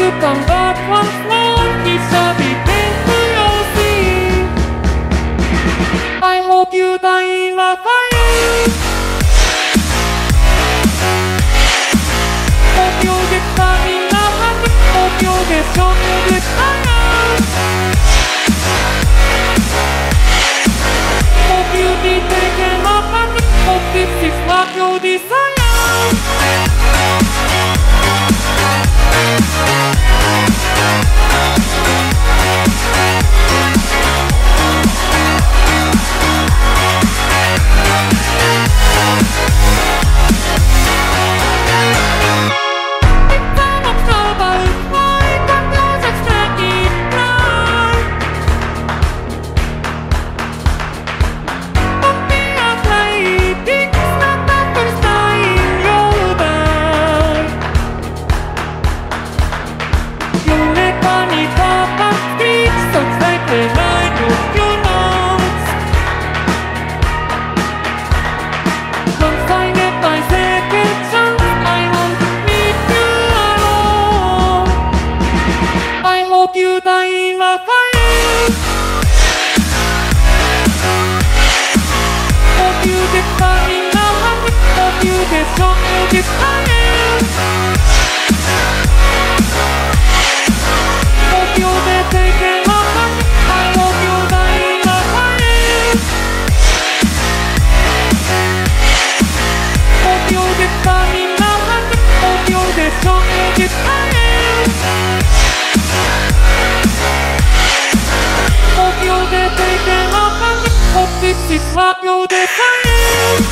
come back once more. It shall be painful, you'll see. I hope you die in a fire. Hope you'll get stuck in a honey. Hope you'll get shot with fire. Hope you'll be taken up honey. Hope this is what you desire. Hope you die in a fire. Hope you get stuck in a honey. Hope you get shot with fire. Hope you'll be taken up honey. I hope you die in a fire. Hope you'll get stuck in a honey. Hope you'll get shot with fire. Hope you'll be taken up honey. Hope this is what you'll desire.